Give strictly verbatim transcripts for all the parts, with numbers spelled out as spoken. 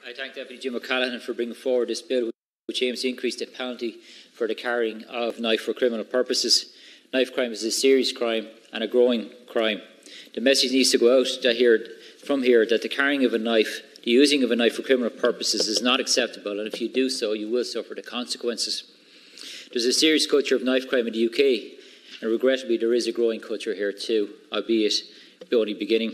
I thank Deputy Jim O'Callaghan for bringing forward this bill, which aims to increase the penalty for the carrying of a knife for criminal purposes. Knife crime is a serious crime and a growing crime. The message needs to go out that here, from here that the carrying of a knife, the using of a knife for criminal purposes is not acceptable, and if you do so, you will suffer the consequences. There's a serious culture of knife crime in the U K, and regrettably there is a growing culture here too, albeit only beginning.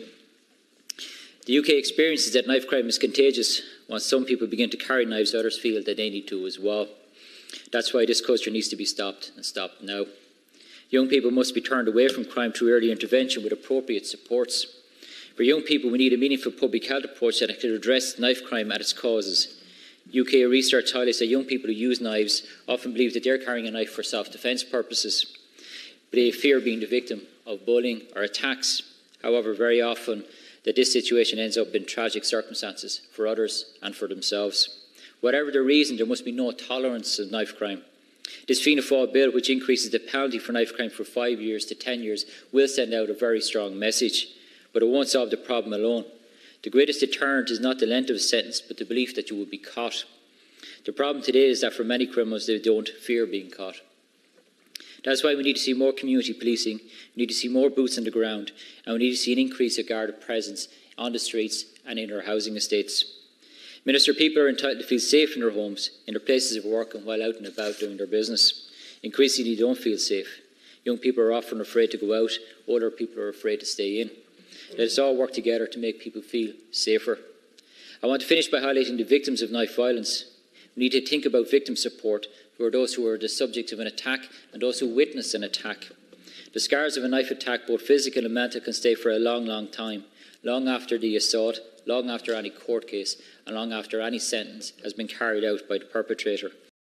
The U K experiences that knife crime is contagious. Once some people begin to carry knives, others feel that they need to as well. That's why this culture needs to be stopped, and stopped now. Young people must be turned away from crime through early intervention with appropriate supports. For young people, we need a meaningful public health approach that can address knife crime at its causes. U K research highlights that young people who use knives often believe that they're carrying a knife for self-defence purposes, but they fear being the victim of bullying or attacks. However, very often, that this situation ends up in tragic circumstances for others and for themselves. Whatever the reason, there must be no tolerance of knife crime. This Fianna Fáil bill, which increases the penalty for knife crime from five years to ten years, will send out a very strong message, but it won't solve the problem alone. The greatest deterrent is not the length of a sentence, but the belief that you will be caught. The problem today is that for many criminals, they don't fear being caught. That's why we need to see more community policing, we need to see more boots on the ground, and we need to see an increase of guarded presence on the streets and in our housing estates. Minister, people are entitled to feel safe in their homes, in their places of work and while out and about doing their business. Increasingly, they don't feel safe. Young people are often afraid to go out, older people are afraid to stay in. Let us all work together to make people feel safer. I want to finish by highlighting the victims of knife violence. We need to think about victim support for those who are the subject of an attack and those who witness an attack. The scars of a knife attack, both physical and mental, can stay for a long, long time, long after the assault, long after any court case, and long after any sentence has been carried out by the perpetrator.